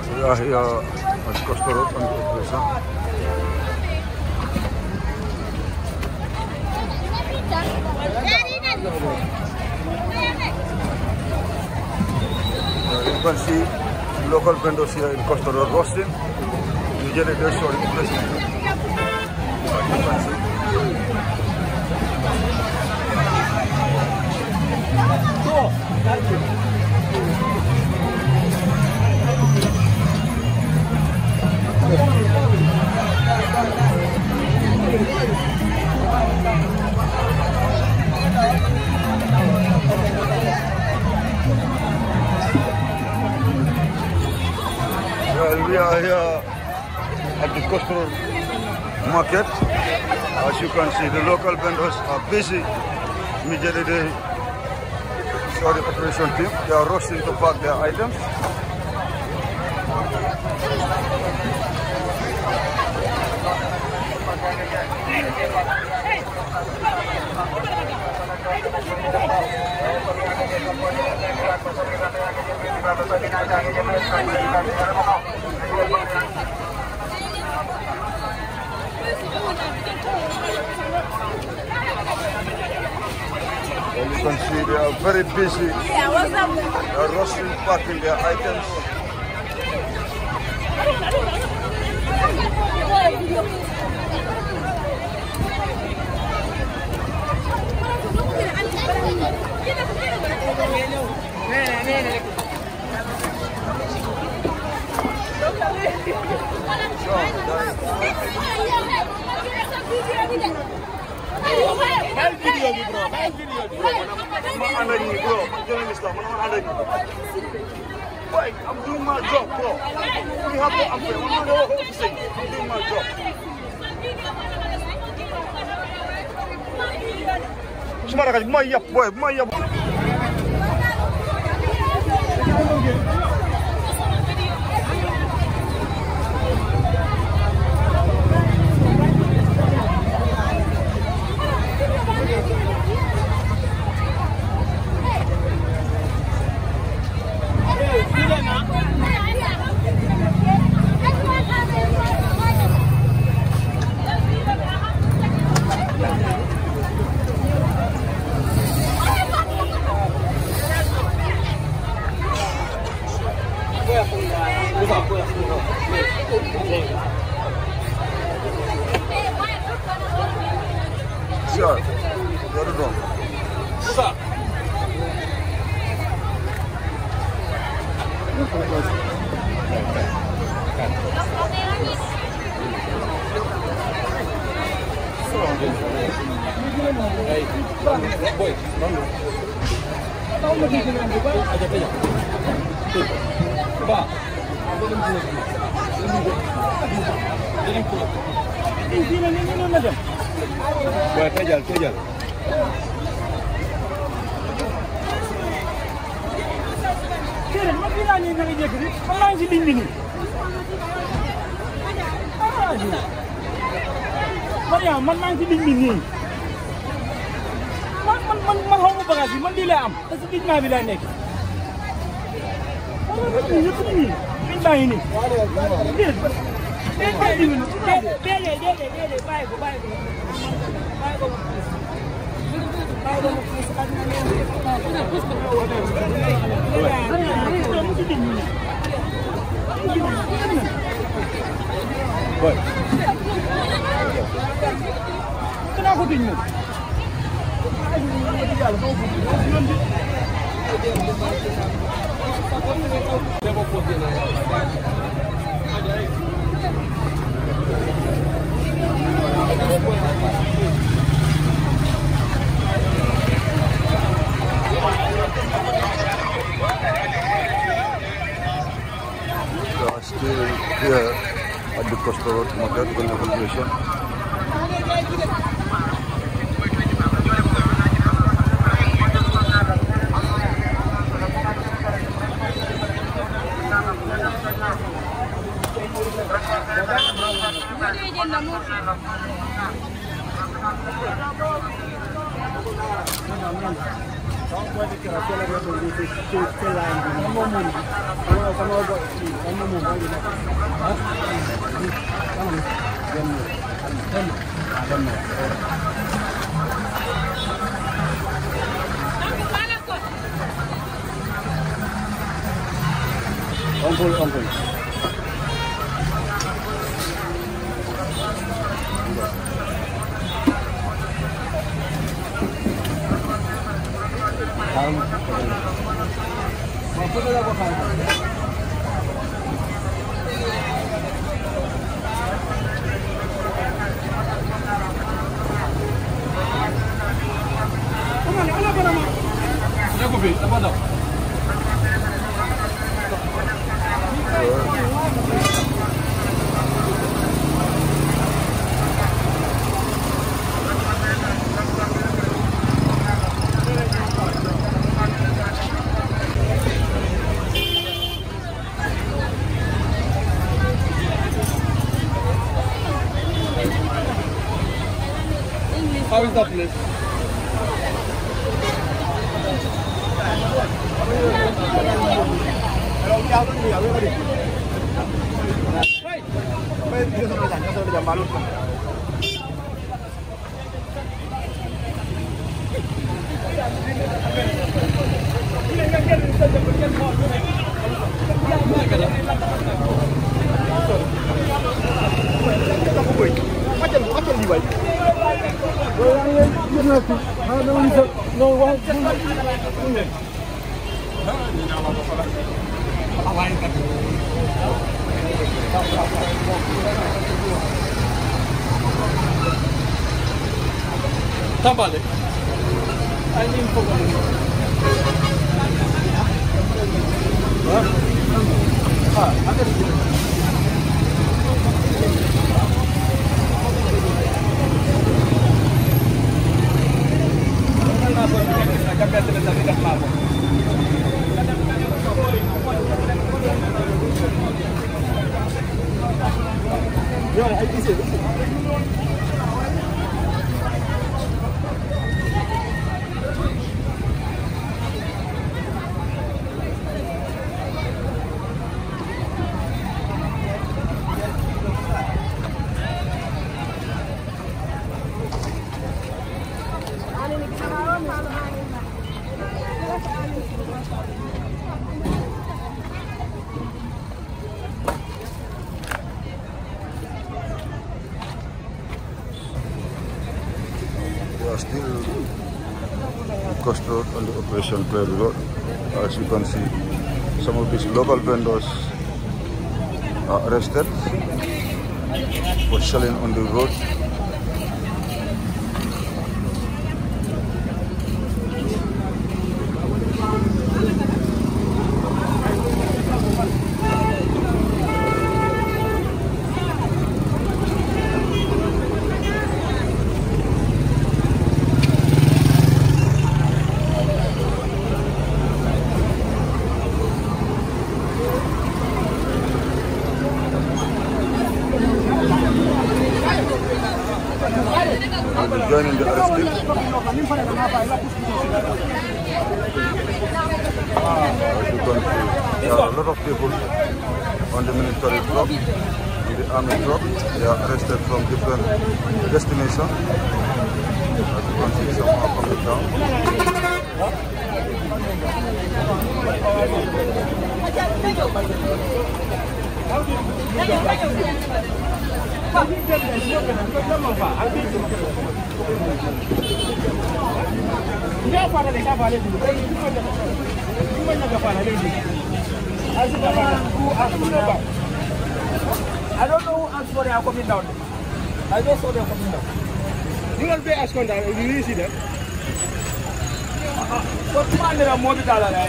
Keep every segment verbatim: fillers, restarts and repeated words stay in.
We are here at Costa Road on the operation. Uh, you can see local vendors here in Costa Road roasting. Usually they show the operation. You can see. Well, we are here at the Costa Road market. As you can see, the local vendors are busy. Immediately they show the operation team. They are rushing to pack their items. Well, you can see they are very busy. Yeah, what's up? They are rushing, packing their items. Bal video bi bro, bal video bi bro. Man ànd ak ñi bro, journalist la, man ànd ak ñi. Boy, I'm doing my job, bro. We have to am fe, man ma wax ko say. I'm doing my job. Suma rakal bu ma yab boy, bu ma yab. Sure, what is wrong? What's up? Buat kejal, kejal. Kira, man fii laa nii naka njëkk bi man maa ngi si ligne bi nii. Mariam man maa ngi si ligne bi nii. man man man man xaw ma bagage bi man lii laa am te si ligne bi laa nekk. yëpp nii ligne baa ngi nii. déedéet déedéet déedéet déedéet bàyyi ko bàyyi ko bàyyi ko. Boy. Kenapa ko tinyo? Still here at the Costa Road market for negotiation. Kamu buat dikira kira dia tu di situ lain. Kamu mau, kamu sama buat Uncle, uncle. How is that place? Tambale. Ani info. Ah, ada di sini. Ya, itu sih. Still Coast Road on the Operation Prairie Road. As you can see, some of these local vendors are arrested for selling on the road. Joining the arrest team. As you can see, there are a lot of people on the military truck, on the army truck. They are arrested from different destinations. As you can see, some are coming down. I don't know who asked for their coming down. I just saw them coming down. You don't pay ask for that. You really see them? What man there are more than that?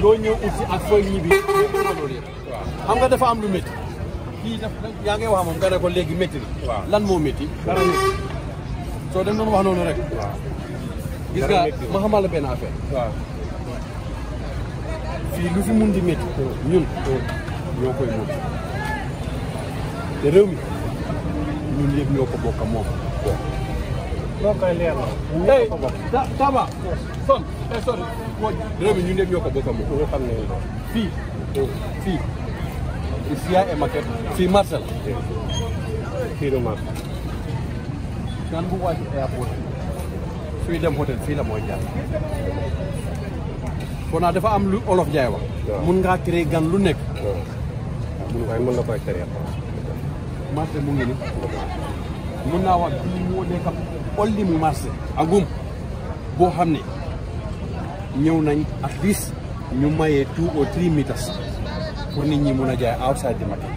loo ñëw aussi ak fooy ñibbi loolu yëpp xam nga dafa am lu métti kii daf yaa ngi wax moom nga ne ko léegi métti la lan moo métti dara métti soo dem doon wax noonu rek gis nga ma xamal la benn affaire waaw fii lu fi mun di métti ñun ñoo koy mun te réew mi ñun yëpp ñoo ko bokk moom loo koy leer la hey Taba son eh son réew mi ñun yëpp ñoo ko bokk moom ñu xam ne fii fii Sia et Maquette fii marché la fii du marché gan bu wàcc airport suy dem hôtel fii la mooy jaar kon naa dafa am lu olof jaay wax mun ngaa créer gan lu nekk mun waaye mën na koy tere marché mu ngi ni mun naa wax bii moo nekk olli mu marché agum boo xam ne ñëw nañ at least ñu mayee two or three meters pour nit ñi mun a jaay outside di market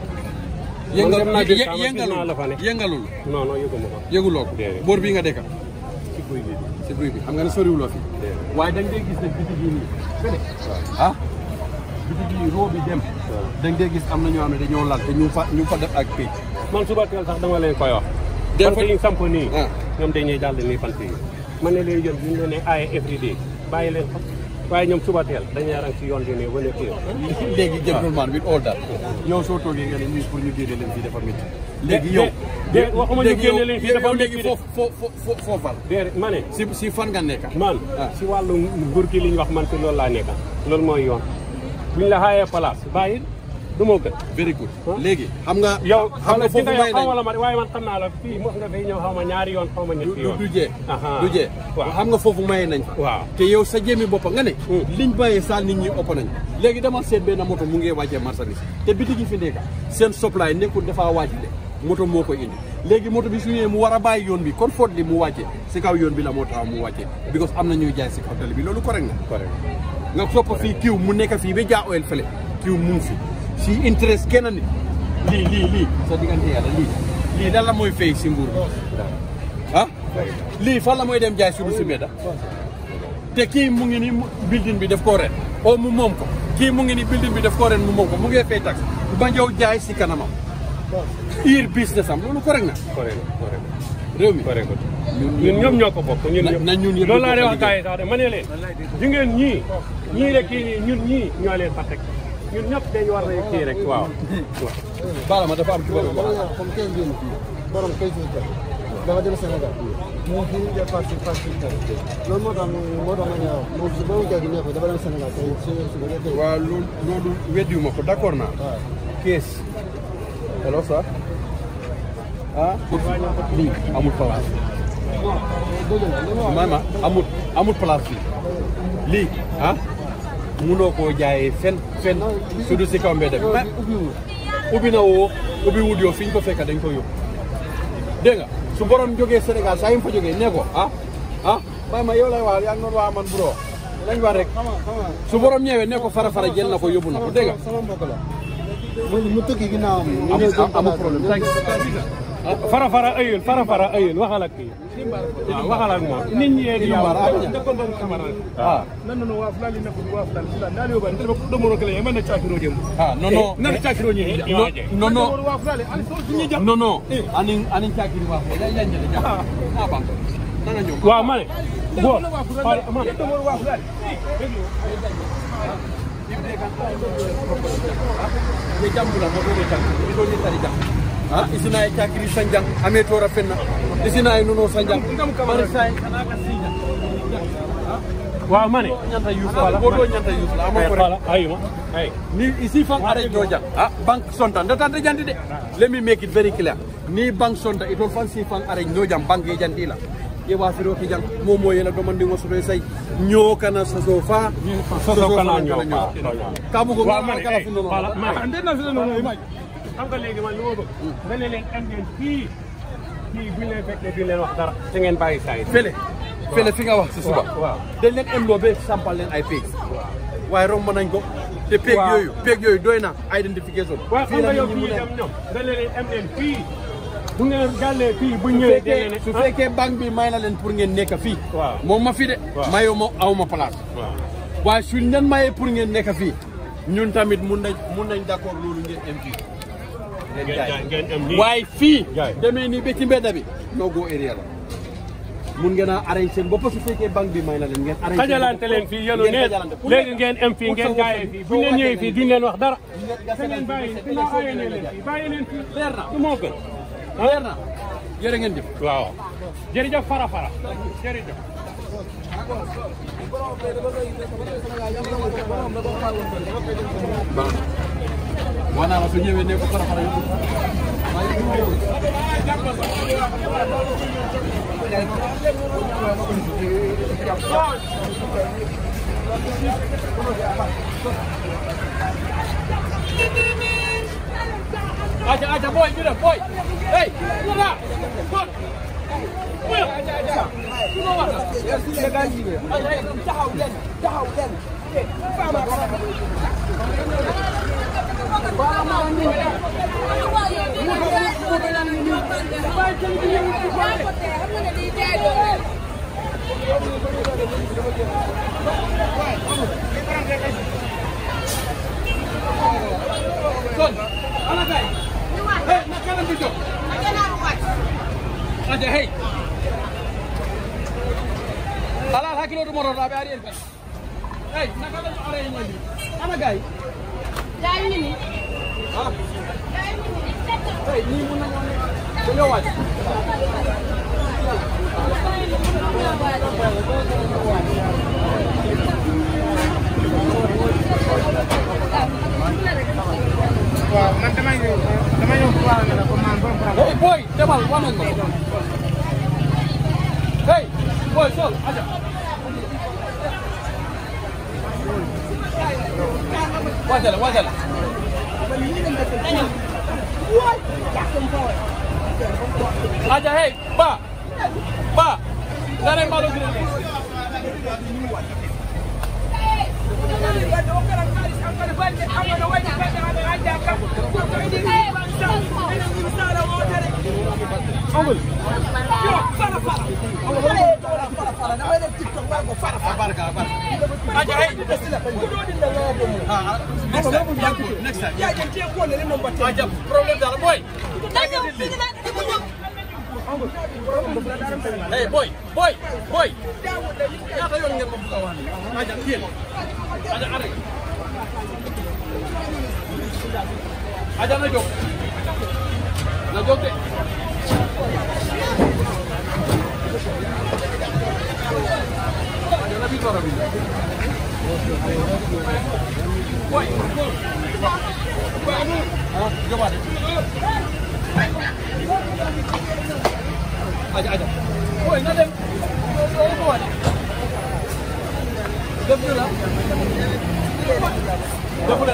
yëngalul yëngalul non non yëguma ko yëguloo ko boor bii nga dekka ci guy bi ci guy bi xam nga ne soriwuloo fi waaye dañ dee gis ne bitig yi nii fële ah bitig yi roo bi dem dañ dee gis am na ñoo xam ne dañoo lal te ñu fa ñu fa def ak pay man suba teel sax dama leen koy wax fante yi samp nii ñoom dañuy daal di nii fante yi man ne leen jot ñu leen ne aaye everyday bàyyi leen ko waaye ñoom suba teel dañuy rang ci yoon bi nii wane kii léegi gentleman with all that yow soo toogee nga ne ñuy pour ñu génne leen fii dafa métti léegi yow waxuma ñu génne leen fii dafa léegi foofu foo foo fal déedéet ma ne si si fan nga nekk man si wàllu nguur gi li ñu wax man ci loolu laa nekk loolu mooy yoon buñ la xaayee place bàyyi du moo gën very good léegi xam nga yow xam nga foofu may nañ wala ma waaye man xam naa la fii mos nga fay ñëw xaw ma ñaari yoon xaw ma ñetti yoon du jee du jee xam nga foofu maye nañ fa waaw te yow sa jéemi boppa nga ne liñ bàyyee saal nit ñi ëpp nañ léegi dama seet benn moto mu ngi wàccee marchandise te biti gi fi nekka seen supply nekkul dafa wàcc de moto moo koy indi léegi moto bi su ñëwee mu war a bàyyi yoon bi kon foot li mu wàccee si kaw yoon bi la moo tax mu wàccee because am na ñuy jaay si kaw tali bi loolu correct na nga soppa fii kiw mu nekk fii ba jaa oil fële kiw mu fi si interest kenn nit lii lii lii sa diggante yàlla lii lii lan la mooy fay si nguur ah lii fan la mooy dem jaay sudu si mbedda te kii mu ngi ni building bi def koo ren o mu moom ko kii mu ngi ni building bi def koo ren mu moom ko mu ngi fay tax ba njaw jaay si kanamam ir business am loolu correct na réew mi ñun ñoom ñoo ko bokk ñun na ñun yëpp loolu laa de wax gars yi sax de ma ne leen di ngeen ñii ñii rek kii nii ñun ñii ñoo leen fa teg ñun ñëpp dañu war a kii rek waaw. baala ma dafa am tubaab bu baax. comme quinze jours borom kay si kër dafa dem Sénégal mu fi def parti parti loolu moo tax moo tax ma ñëw moom si ba mu jagi ne ko dafa dem Sénégal tey si suba tey. waaw loolu loolu weddiwuma ko d'accord naa. waaw kees. hello ça. ah. lii amul place. maanaam amul amul place fii lii ah. munoo koo jaayee fen fen su du si kaw mbedd bi ubbi na woo ubbi wut yow fi ñu ko fekk dañ ko yóbbu dégg nga su borom jógee Sénégal saa yi mu fa jógee ne ko ah ah bay ma yow lay wax yaa ngi doon wax man bro lañ wax rek su borom ñëwee ne ko fara fara jël na ko yóbbu na ko dégg nga sama mbokk la mu tëggi ginnaaw amul problème fara fara ayul fara fara ayul waxal ak kii waaw waxal ak moom nit ñi di yow ah non non waa fulani na ko waa fulani fulani na liyo ba ndel do mo rokle man na chakiro dem ah non non na chakiro ñi non non waa fulani ali so ñi jam non non ani ani chakiri wax la la ñële ja ah ba na nga ñëw waaw ma ne bo ma ne do mo waa fulani ye jambula mo do tan do ni tari jam ah isina e chakiri sanjang ame tora fenna isina e nono sanjang kamar sai kana ka sija waaw ma ne ñanta yus wala bo do ñanta yus la ama ko ayuma ay ni isi fan are joja ah bank sonta ndata de jandi de let me make it very clear ni bank sonta it will fan si fan are joja bank e jandi la e wa firo ki jang momo yela do mandi ngoso be say ñoo kana soso fa soso kana ñoo ka bu ko waaw ma ne kala fu nono wala ma ande na fi nono imaj xam nga léegi man lu ma bëgg nga ne leen am ngeen fii fii bu leen fekkee du leen wax dara te ngeen bàyyi saa yi fele fele fi nga wax ci suba waaw dañ leen em loo be sampal leen ay peeg waaye romb nañ ko te peeg yooyu peeg yooyu doy na identification waaw xam nga yow fii dem ñoom nga ne leen am leen fii bu ngeen gàllee fii bu ñëwee dee ne su fekkee banque bi may na leen pour ngeen nekk fii waaw moom ma fi de mayoo ma aw ma place waaw waaye suñ leen mayee pour ngeen nekk fii ñun tamit mun nañ mun nañ d'accord loolu ngeen am fii ngeen jaay waaye fii demee nii ba ci mbedda bi no go area la mun ngeen a arrange seen bopp su fekkee banque bi may na leen ngeen arrange xajalante leen fii yéen neen léegi ngeen am fii ngeen jaayee fii bu ngeen ñëwee fii duñ leen wax dara te ngeen bàyyi dina aaye ne leen fii bàyyi leen fii leer na du moo gën leer na jërë ngeen jëf waaw jërëjëf fara fara jërëjëf wana la su ñëwee ne ko fara fara yóbbu aja aja boy ñu def boy hey wala boy boy aja aja ku no war ya ga yi aja taxaw len taxaw len fama ko bala ma ni son ala kay hey nakalam bi jox aja hey ala hakilo do moro rabe ari en hey nakalam are en ni ana gay jaay ni ni ah jaay ni ni hey ni mun na ko yo wat waaw man damay ñëw damay ñëw waaw na ko man bon hey boy demal wanan ko hey boy sol aja wajala wajala aja hey ba ba dare malu gire Amul. Yo, fara fara. Amul. Fara fara. Na wele TikTok ba ko fara fara. Barka barka. Aja hey, ku do din da la do. Ha. Next time. Next time. Ya ke ko ne no batte. Aja problem dara boy. Hey boy, boy, boy. Ya tayo ngeen mo buka wani. Aja kiel. Aja are. Aja na jog. Na jog de. Aja na bitor abi. Boy, boy. Ah, coba deh. Aja aja. Boy, na dem. Oh, boy. Dem dulu. Dem dulu.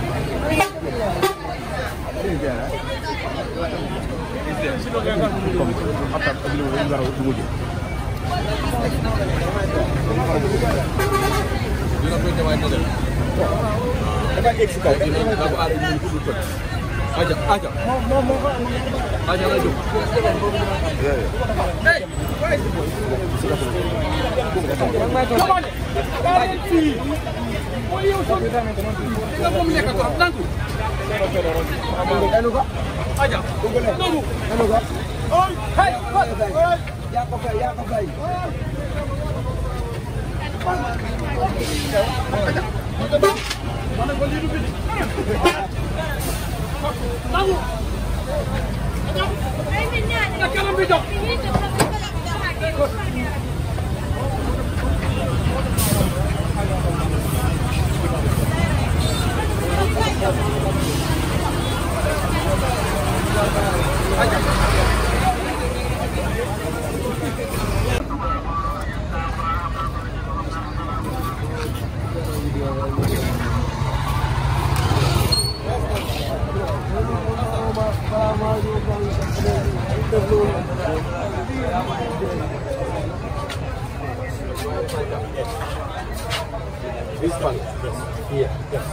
Aja, aja. Aja lagi. Hey, where is the boy? Come on. Oh, you so. Kita mau menyeka tu, nanti. Aja. Tunggu. Oh, hey, ya pakai, ya pakai. Mana boleh hidup ini? Tahu. Nak kalam bidok. This one, yes, here, yes.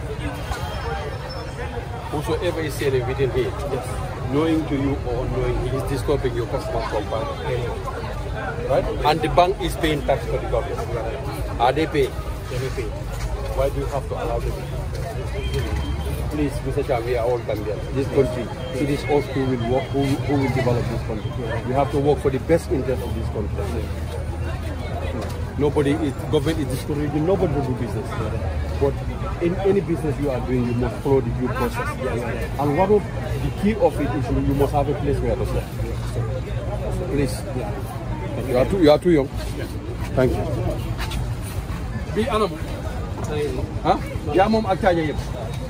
Whosoever is selling within here, yes, knowing to you or knowing he is disturbing your customer from bank, right? And the bank is paying tax for the government. Are they paying? anything. Why do you have to allow this? Please, Mister Chang, we are all Gambians. This country, it is us who will work, who, who will develop this country. We have to work for the best interest of this country. Nobody is, government is discouraging nobody to do business. But in any business you are doing, you must follow the due process. And one of the key of it is you must have a place where to stay. Please. You are too, you are too young. Thank you. Big animal. Huh? Yeah, mom, I tell you.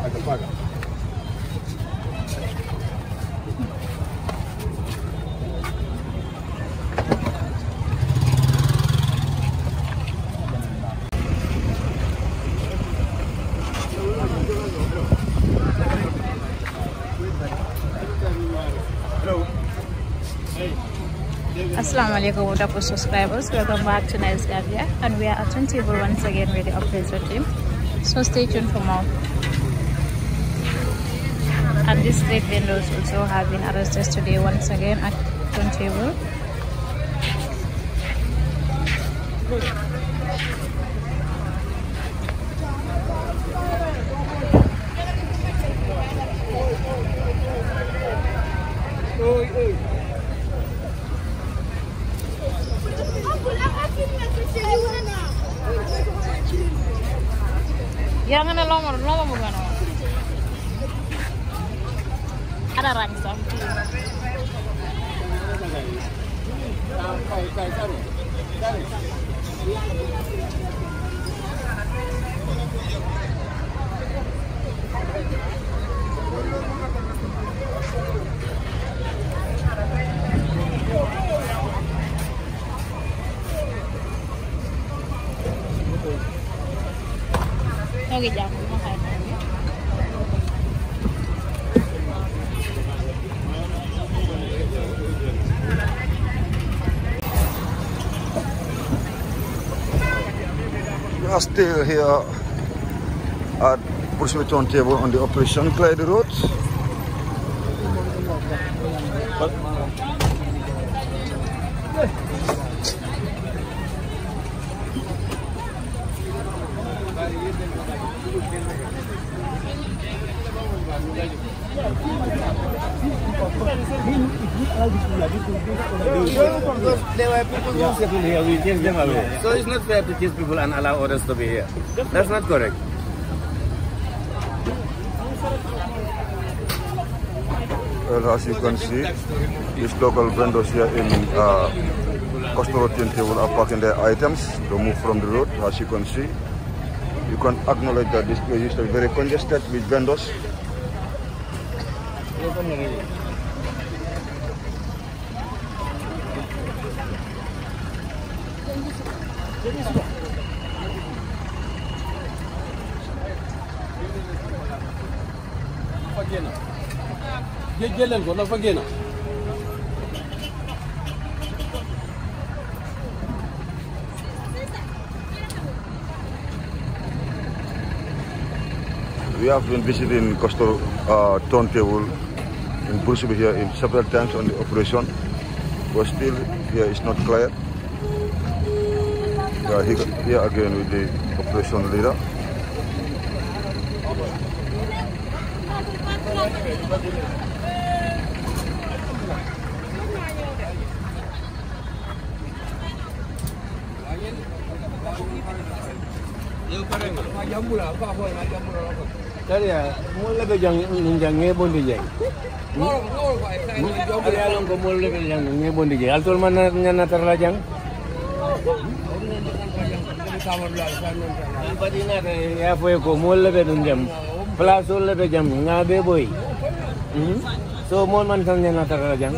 Assalamu alaikum wonderful subscribers, welcome back to Nice Gambia, and we are at Turntable once again with the operator team, so stay tuned for more. And these street vendors also have been arrested today once again at Turntable. Yang ana lomor lomor mo gano. Ada rangsam. Oke, jangan makan. We are still here at Bushmead Turntable on the Operation Clyde Road. There were people who settled here, we chase them away. So it's not fair to chase people and allow others to be here. That's not correct. Well, as you can see, these local vendors here in uh, Coastal Road Turntable are parking their items to move from the road. As you can see, you can acknowledge that this place used to be very congested with vendors. Jalan ko na fagena. We have been visiting Coastal uh, Turntable in Bushmead here in several times on the operation, but still here is not clear. We are here, here again with the operation leader. Tadi ya, mulai ke jang jang ngebon di jang. Ada yang ko mulai ke jang ngebon di jang. Altul mana nyana terlajang. Padi na ya fue ko mulai ke jam. Plasul le jam ngabe boy. So mon man san nyana terlajang.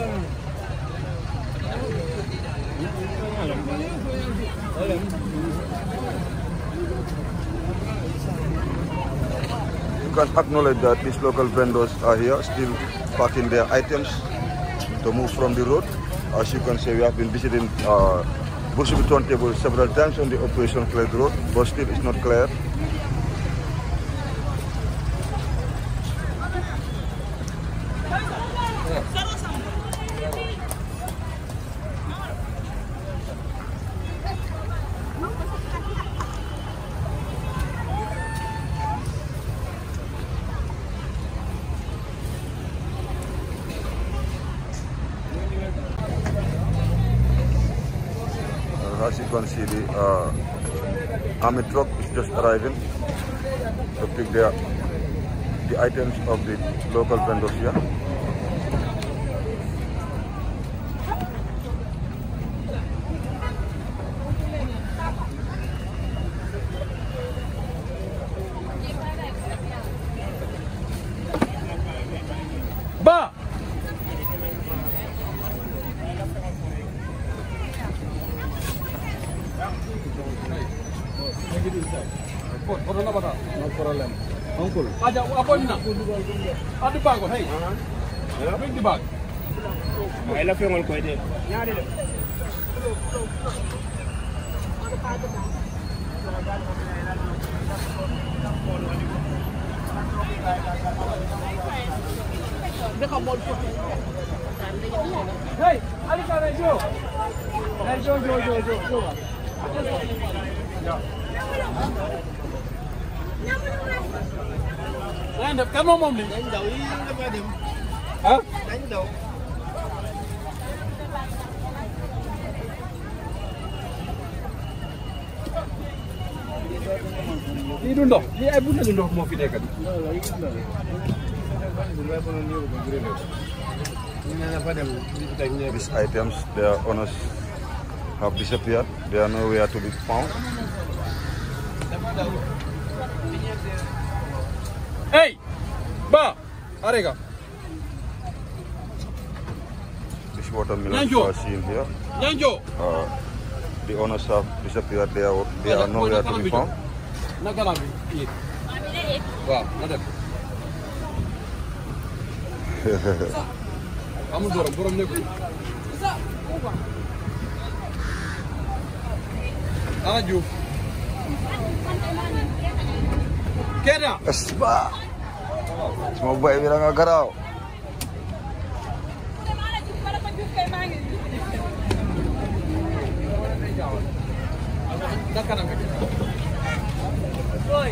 You can acknowledge that these local vendors are here still parking their items to move from the road. As you can see, we have been visiting uh, Bushmead Turntable several times on the Operation Clyde Road, but still it's not clear. As you can see, the uh, army truck is just arriving to pick their, the items of the local vendors here. Ba! No problem. Uncle. Aja, apa ni nak? Ada bag ko, hey. Bring the bag. Ay la fengol ko de. Ñaari de. Hey, ali ka rejo. Rejo, jo, jo, jo, jo. Ya. Anh được cắm mông đi. Đánh đầu đi nó ba điểm. Hả? Đánh đầu. Đi đun đổ, đi ai bún đun đổ mau video kan. These items, their owners have disappeared. They are nowhere to be found. Hey, ba, arega. This watermelons are seen here. Uh, the owners have disappeared. They are, they are nowhere to be found. Nagarabi, eat. Wow, nada. Kamu dorong, dorong ni. Aju. Kena. Esba. Semua baik bilang agarau. Dah kan ambil. Oi.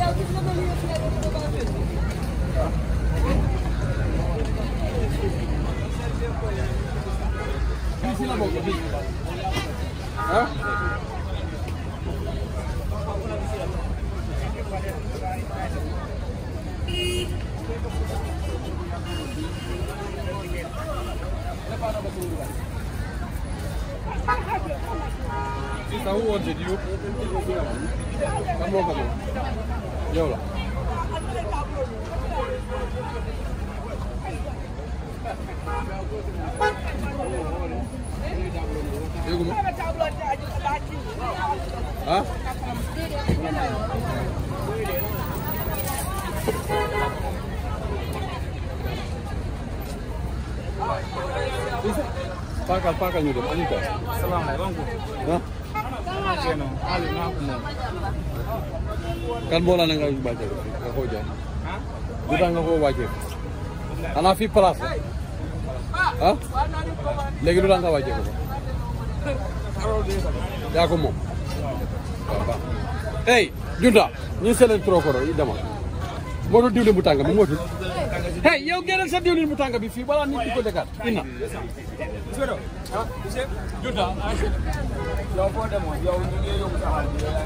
Sini lah bawa. Hah? Tahu aja dia. Kamu kamu. Ya Allah. Ya kamu. Hah? Pakal pakal ni dem ani ka. Assalamualaikum. Hah? Keno, ali na ko mo. Kan bola na nga baca ka ko ja. Ha? Duda nga ko waje. Ana fi place. Ha? Legi duda nga waje ko. Ya ko mo. Hey, Junda, ni selen trokoro i dama. Moto diwle bu tanga bi motul. Hey, yow gënal sa diwle bu tanga bi fi bala nit ko dekat. Inna. Sero. Ha? Junda, yow fo demo yow ñu ngi yow sa hal bi.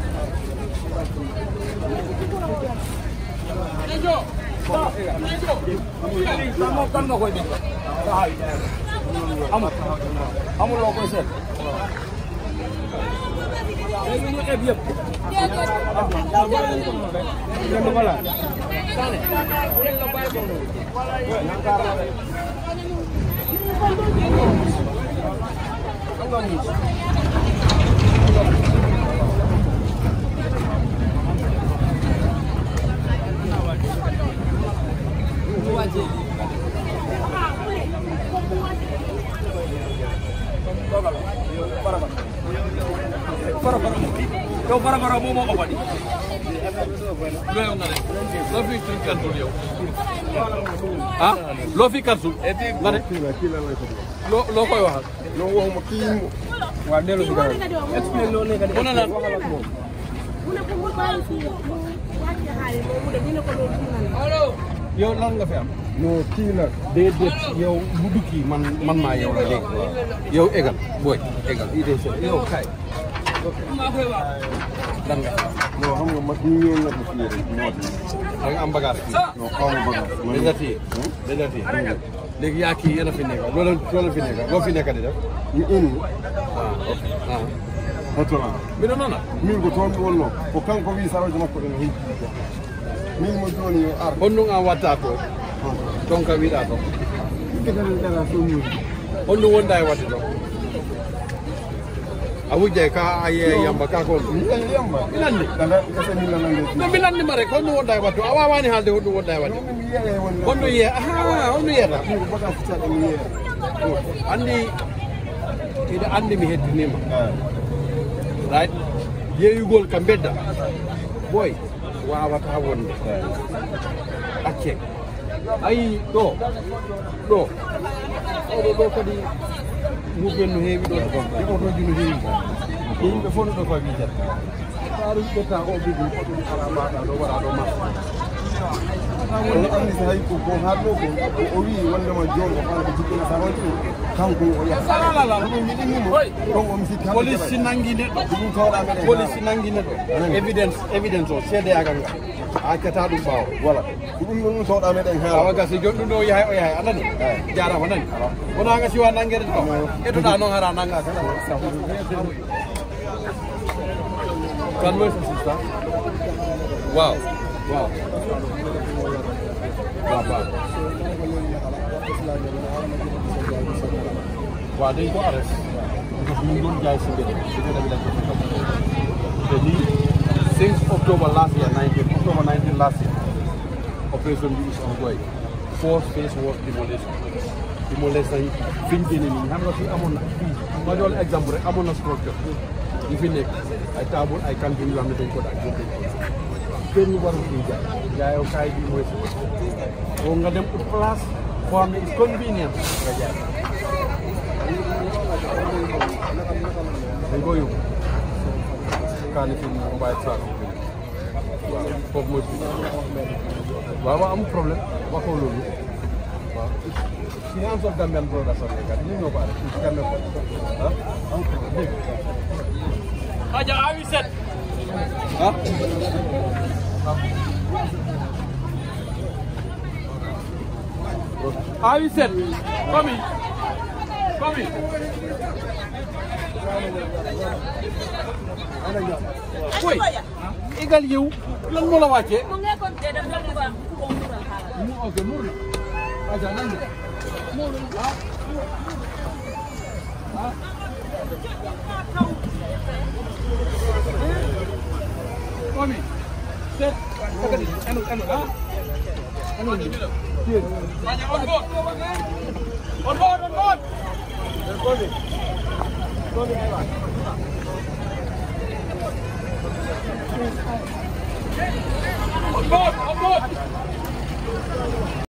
Nejo. Nejo. Sama kan nga koy def. Sa hal. Amul. Amul lo koy set. Ini ni kayak biar. Jangan malah. Sana. Boleh lebar dulu. Nangkar. Enggak ni. Wajib. Kau para-para mau mau apa ni? Lo yang mana? Lo fikir kan tu dia. Ah? Lo fikir kan tu? Mana? Lo lo kau yang? Lo yang makin. Wadah lo sudah. Explain lo ni kan. Mana nak? Una pun baru sih. Wajah hari mau muda ni nak kalau Halo. Yo lan nga fi am? No kii la déedéet yow bu dukki man man maa yow la léegi yow égal booy égal idée yow kay lan nga non xam nga mag ñu ñëw na ko fii rek moo tax da nga am bagage non xaw ma bagage dañ la téye dañ la téye léegi yaa kii yéen a fi nekk loolu loolu fi nekk loo fi nekk di def ñu indi ah ok ah restaurant mbiɗo nana min ko toon wonno ko kanko wi sarojo makko ɗen hin min mo joni yo ar honɗum an watta ko donc a wiiɗa to Kita so mu. honɗum wonda e wadde ɗo a wujjay ka a yeeya yamba ka ko yamba mi nandi danda kese min nanande no mi nandima rek honɗum wonda e wadde a wawani haalde honɗum wonda e wadde mi yeeye wonde honɗum yiye aha honɗum yiyata min ko bagage caɗe mi yeeye andi ide andi mi heddinima right yeeyugol ka bedda boy wawata wonde acce ayi ɗo ɗo oɗo ɗo kadi muɓen no heewi ɗo ɗiɓotoji no heewi yimɓe fof no ɗo fa wiijata saru ƴetta o bidi ɗum ala mbaɗa ɗo waɗa ɗo marché on andi so hay ko ko haalɗo ko o wi wondema joni o ɓaɗa ko jiɗɗino sarojo kanko o yaha alala ɗum mi ɗimmimo donc omi sikki police si nangi neɗɗo ɗum tawɗa meɗen police si nangi neɗɗo évidence évidence o seedeyagal ngal a accata ɗum ɓaawo voilà ko ɗum ɗum tawɗa meɗen haala awa gasi joni ɗum ɗo yahay o yahay anani jarama nani wona ga siwa nangguede to etoɗa noon hara nangga kala kan moy sa sista waaw waaw waaw waaw waaw dañ ko arrêté parce que ñu doon jaay si mbedd bi ko dabi lañ ko fekk te lii six October last year nineteen October nineteen last year operation bi is ongoing four phase was demolition demolition fi ñu génne nii xam nga fii amoon na fii ma jox la exemple rek amoon na structure yi fi nekk ay table ay cantine yoo xam ne dañ ko daal jël dañ ko kenn warul fii jaay jaayoo kaay bi mooy boo nga dem ut place foo xam ne is convenient nga jaay dañ ko yóbbu kaani fi mu mbaay saako waaw foofu mooy waaw waaw amul problème waxoo loolu waaw si nga am sof Gambian Brothers of Lagos ñu ñoo ko arrêté si Gambian ah amul problème dégg aja awi set ah awi set komi komi boy igal yow lan moo la wàccee mu ok mu aja nan mu ah ah komi set takati anu anu ah anu ni tiye aja on board on board on board komi komi aywa on board on board